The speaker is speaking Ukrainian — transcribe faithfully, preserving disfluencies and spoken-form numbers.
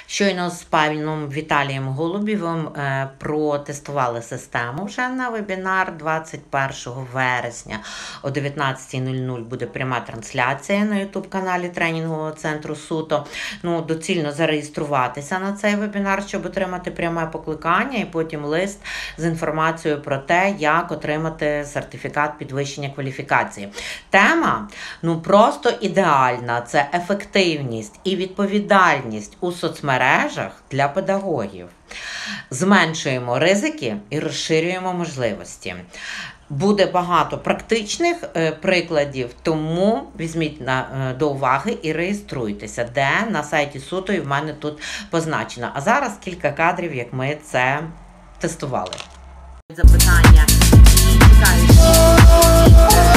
Щойно з паном Віталієм Голубєвим е, протестували систему вже на вебінар. Двадцять першого вересня о дев'ятнадцятій нуль нуль буде пряма трансляція на ютуб-каналі тренінгового центру СУТО. Ну, доцільно зареєструватися на цей вебінар, щоб отримати пряме покликання і потім лист з інформацією про те, як отримати сертифікат підвищення кваліфікації. Тема, ну, просто ідеальна. Це ефективність і відповідальність у соцмережах для педагогів. Зменшуємо ризики і розширюємо можливості. Буде багато практичних е, прикладів, тому візьміть на, е, до уваги і реєструйтеся, де на сайті СУТО і в мене тут позначено. А зараз кілька кадрів, як ми це тестували. Запитання і чекаю,